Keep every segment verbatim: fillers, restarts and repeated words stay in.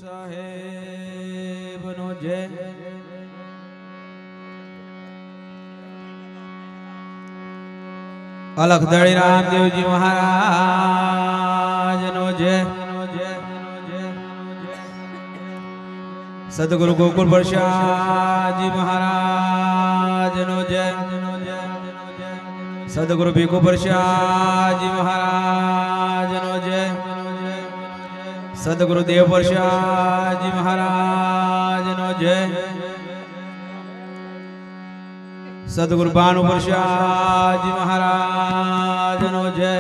साहेब no जय। अलखदड़ी रामदेव जी महाराज no जय। सदगुरु गोकुल प्रसाद जी महाराज नो जय। सदगुरु भिखु प्रसाद जी महाराज नो जय। सदगुरु देव प्रसाद जी महाराज नो जय। सदगुरु भानु प्रसाद जी महाराज नो जय।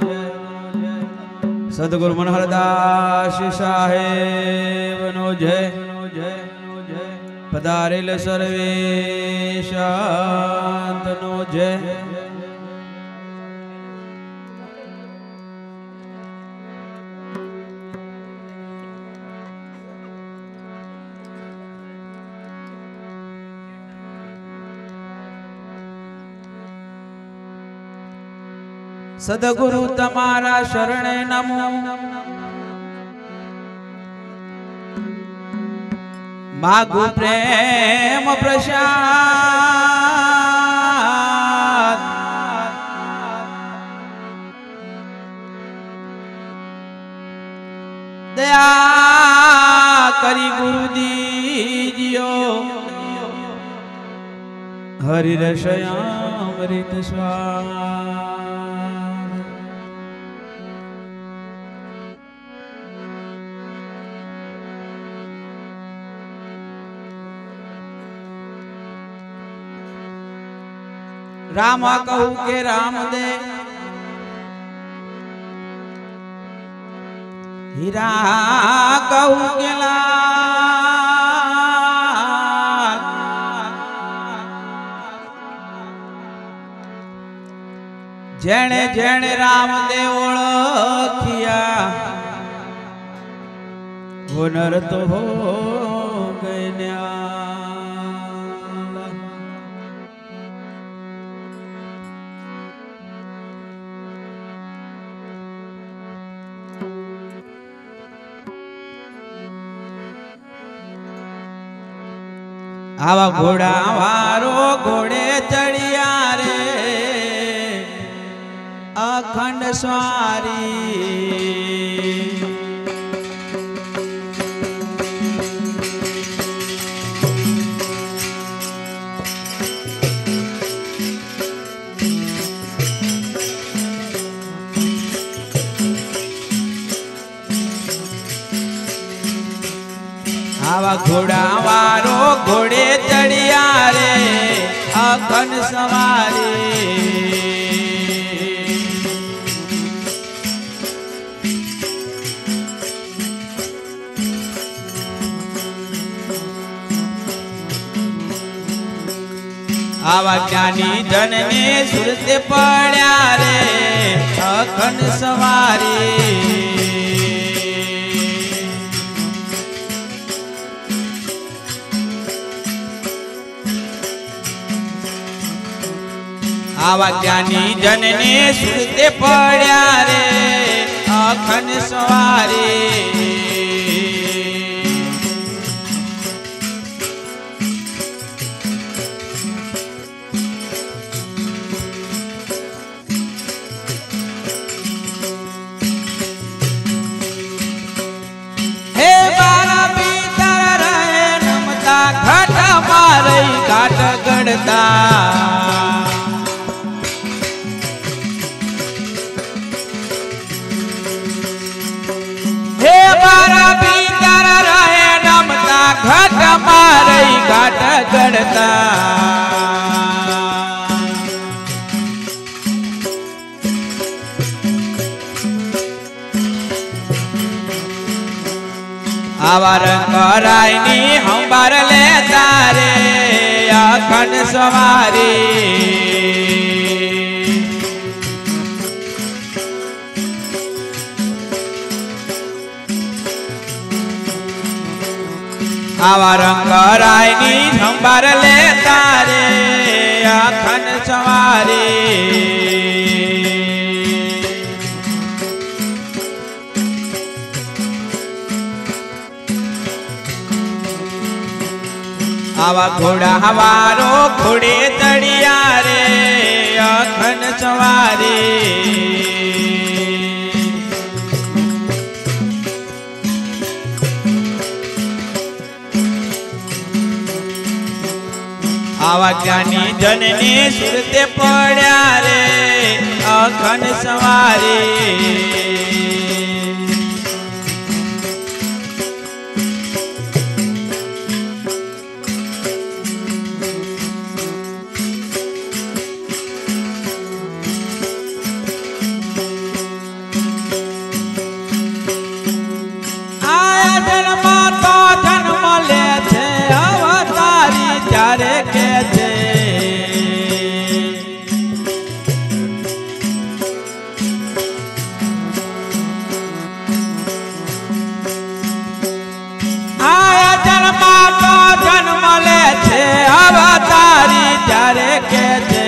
सदगुरु मनोहरदास साहेब नो जय। पधारेल सर्वे शांत नो जय। सदगुरु तमारा शरणे नमो। मागु प्रेम प्रसाद। दया करी गुरु दीजियो। हरि रसयामृत स्वाद। राम कहू के राम दे। हीरा कहू के लाल। जेने जेने राम दे ओळखिया। वो नर तो हो गए न्याल। आवा घोड़ा वारो घोड़े चढ़िया रे। अखंड स्वारी। आवा घोड़ा वारो घोड़े चढ़िया रे। अखंड सवारी। आवा ज्ञानी जन ने सुरते पड़ा रे। अखंड सवारी। आवा ज्ञानी जन ने सुरते पड़ा रे। अखंड सवारी। हे बारा भीतर रहे नमता। घट मारई घाट गढ़ता। भीतर रहे नमता। घट मारई घाट गढ़ता। आवा रंग रायनी हम बार ले तारे। अखंड सवारी। आवा रंग रायनी संभार ले तारे। अखंड सवारी। आवा घोड़ा हवारो घोड़े चढ़िया रे अखंड सवारी। आवा ज्ञानी जन ने सुरते पड़ा रे अखंड सवारी। आया जन्म तो जन्म ले छे अवतारी त्यारे के छे। आया जन्म तो जन्म ले छे अवतारी त्यारे के छे।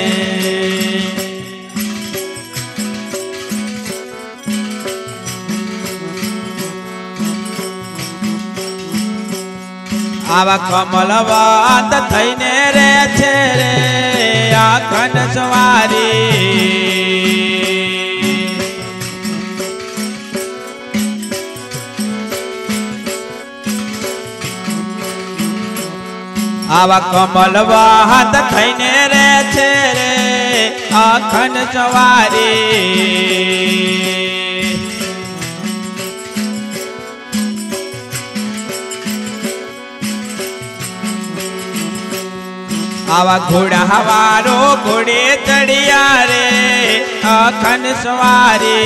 आवा कमलवंत थईने रे छे रे अखंड सवारी। आवा कमलवंत थईने रे छे रे अखंड सवारी। आवा घोड़ा हवारो घोड़े चढ़िया रे अखंड सवारी।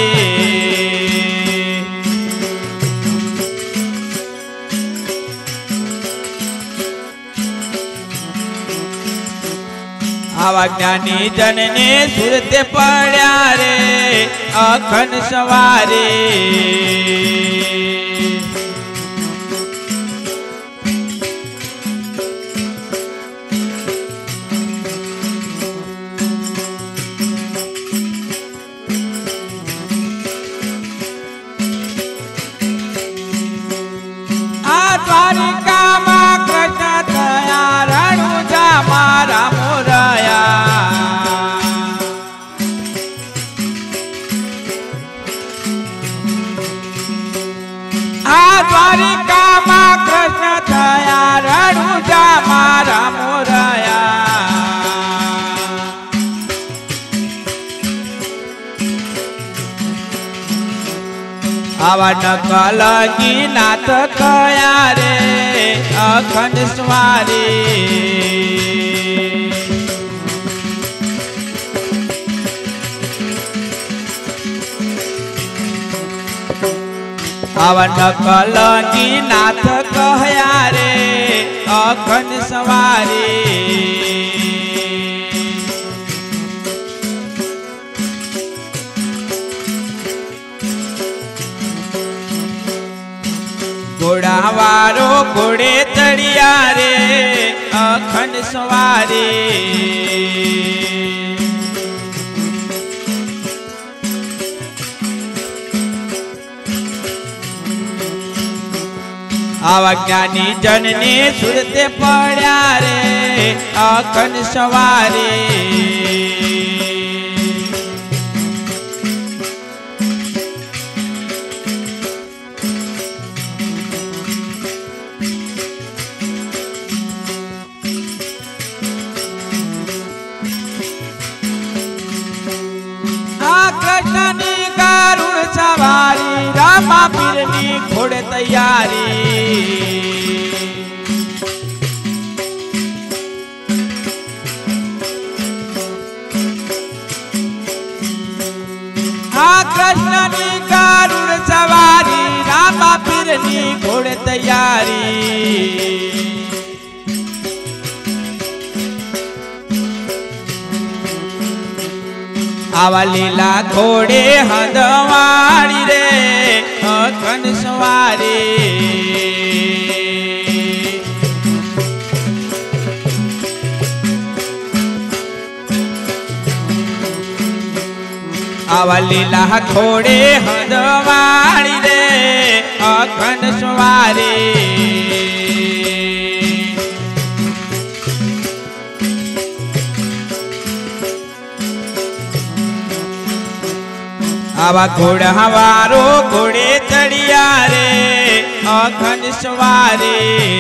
आवा ज्ञानी जन ने सुरते पड़ा रे अखंड सवारी। द्वारिका मां कृष्ण थया रणुजा मारा मोरया। आ द्वारिका मां कृष्ण थया रणुजा मारा मोरया। आवा नकलगी नाथ कया रे अखंड सवारी। आवा नकलगी नाथ कया रे अखंड सवारी। घोड़ा वारो घोड़े चढ़िया रे अखंड सवारी। आवा ज्ञानी जन ने सुरते पड़ा रे अखंड सवारी। कृष्णनी गरुड़ सवारी रामा पीरनी घोड़े तैयारी। हाँ कृष्णनी गरुड़ सवारी रामा पीरनी घोड़े तैयारी। आवा लीला घोड़े हंदवाड़ी रे अखंड सवारी। आवा लीला घोड़े हंदवाड़ी रे अखंड सवारी। आवा घोड़ा हवारो घोड़े चढ़िया रे अखंड सवारी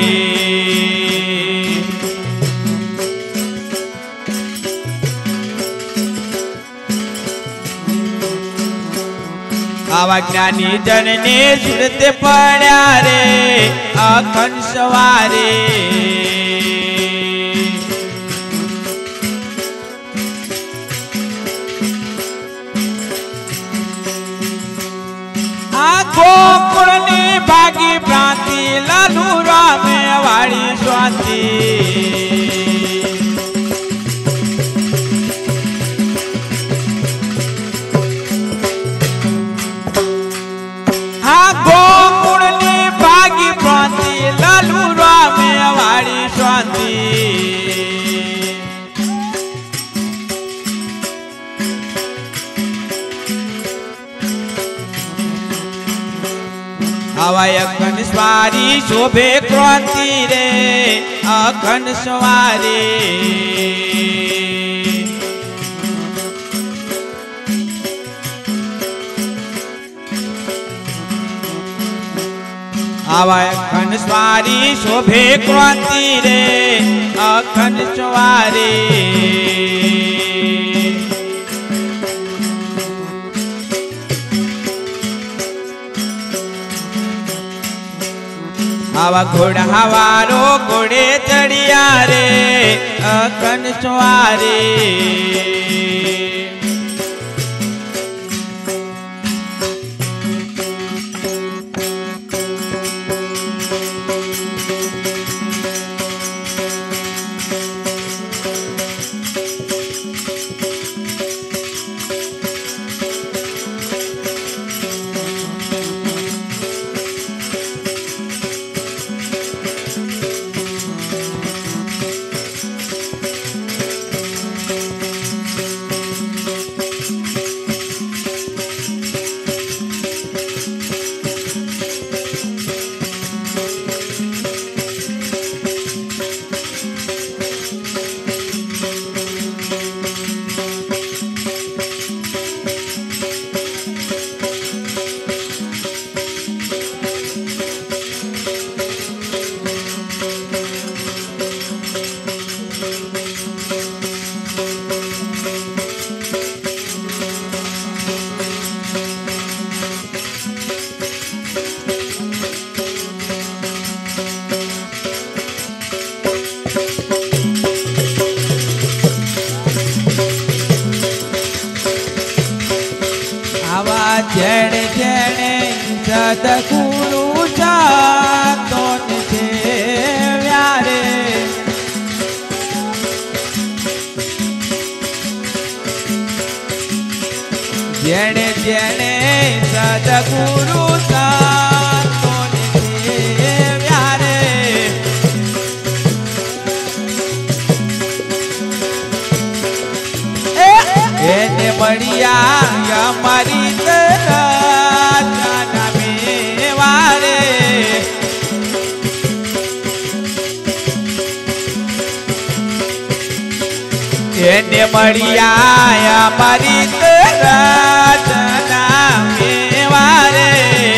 आवा ज्ञानी जन ने सुरते पड़ा रे अखंड सवारी गोकुळनी भागी प्रांती लालू राम वाड़ी स्वाति हाँ गोकुळनी भागी प्रांती लालू राम वाड़ी स्वाति आवाय अखंड सवारी शोभे क्रांति रे अखंड सवारी आवाय अखंड सवारी शोभे क्रांति रे अखंड सवारी आवा घोड़ा हवारो घोड़े चढ़िया रे अखंड सवारी जण जण सदगुरु जातो छे व्यारे जण जण सदगुरु जातो छे व्यारे एने बढ़िया हमारी एने बढ़िया हमारी रचना मेवारे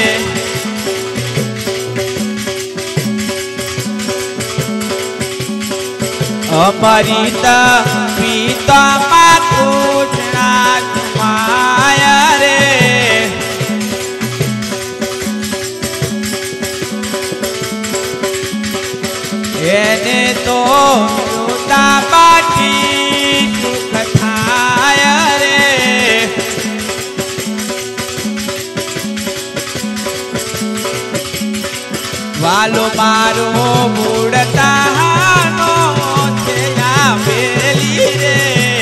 हमारी पीता मातुजना माया रे एने तो रोता बाटी वालो मारो मुड़ता नो तेया बेली रे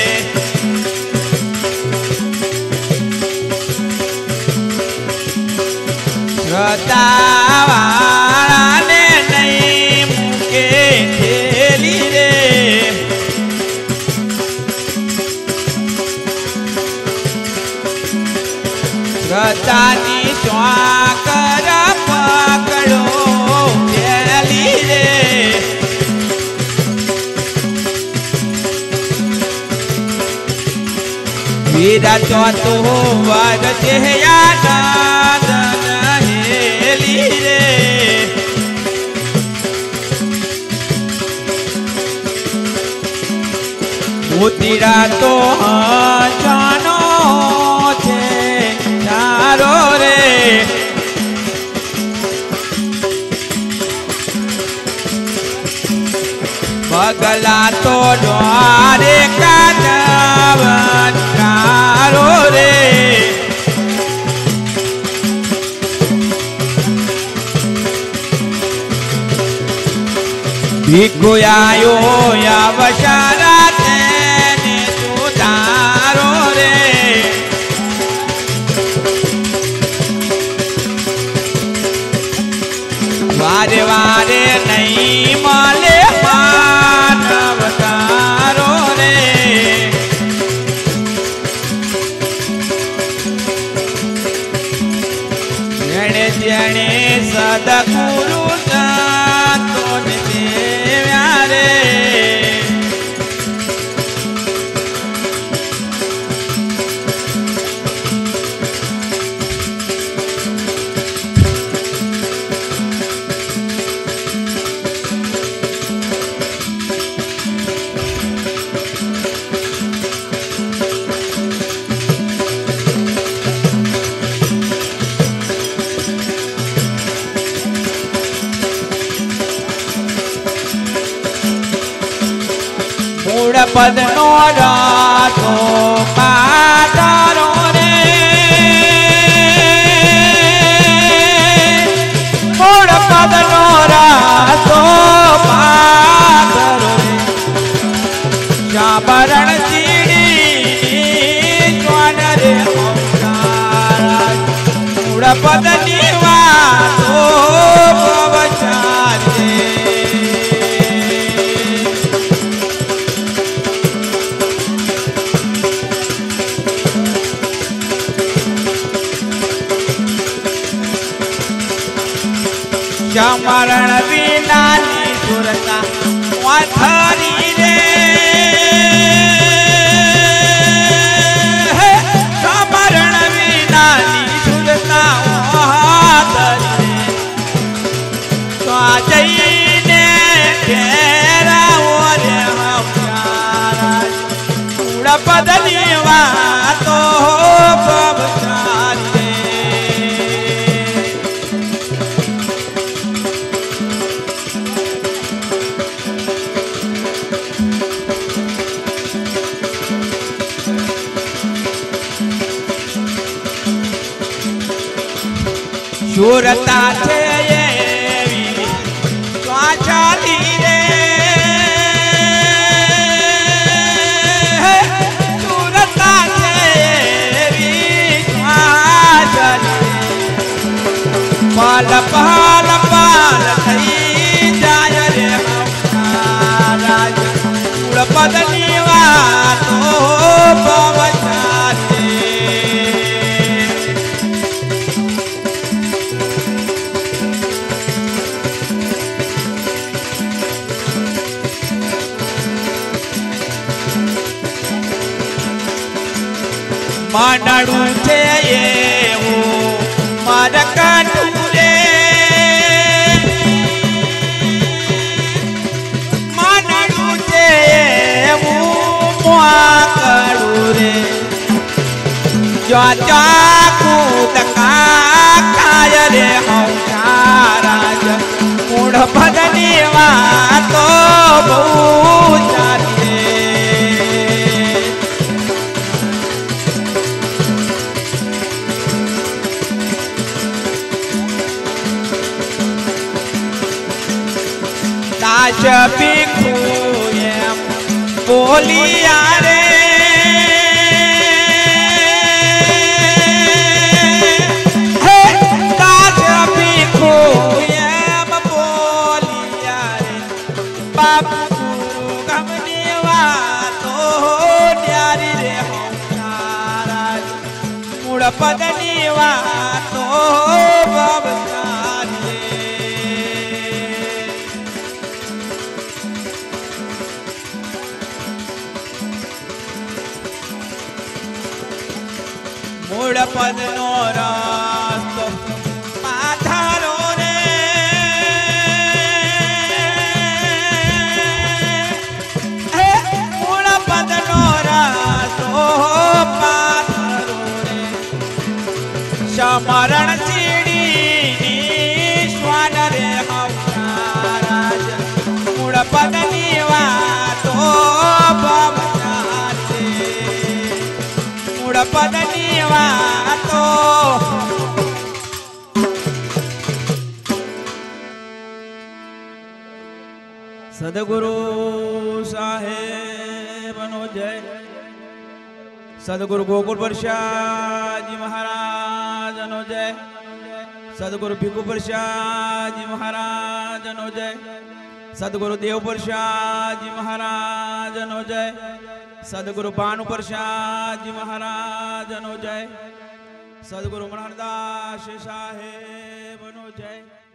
श्रद्धा वाला ने नहीं मुके खेली रे श्रद्धा नी स्वाकर पकड़ो वीरा चौथो वर्ग चेहया हेली रे मोतीरा तो जानो छे चारो रे बगला तो द्वारे का चारो रे भिखु आयो या वशारा तेने सुधारो रे वारे वारे नहीं माले मानव तारो रे जने जने सदगुरु संतो ने देव्या रे पद नो रातो पातारो रे मोड़ पद नो रातो पातारो रे जाबरण चीड़ी ज्वान रे मोड़ पद निवातो पवचार रे मरण विनानी सुरता वाथरी रे मरण विनानी सुरता वाथरी तो जईने तेरा ओरे हमारा पूरा पदनी वातो पवचारी सुरता छे एवी स्वाचाली रे सुरता छे एवी स्वाचाली पाल पाल पाल थई जाय रे हमारा पूर्ण पदनी वातो पवचारी मानड़ू थे ये वो मारकाटू रे मानड़ू थे ये वो मुआकड़ू रे जो चाकू तका काय रे हौसारा मूढ़ भगनी वातो बहुचारी दास भिखु एम बोलिया रे दास भिखु एम बोलिया रे बापू गुरु गमनी वातो न्यारी रे हमारा मूढ़ पदनी वातो बबचारी મૂળ પદનો રસ્તો પાથરો રે હે મૂળ પદનો રસ્તો પાથરો રે સમરણ સીડી શ્વાન રે હમરાજ મૂળ પદની વાતો બમનાતે મૂળ પદની વાતો સદગુરુ સાહેબનો જય સદગુરુ ગોકુળ પ્રસાદજી મહારાજનો જય સદગુરુ ભીખુ પ્રસાદજી મહારાજનો જય સદગુરુ દેવ પ્રસાદજી મહારાજનો જય સદગુરુ ભાનુ પ્રસાદજી મહારાજનો જય સદગુરુ મનહરદાસ સાહેબનો જય।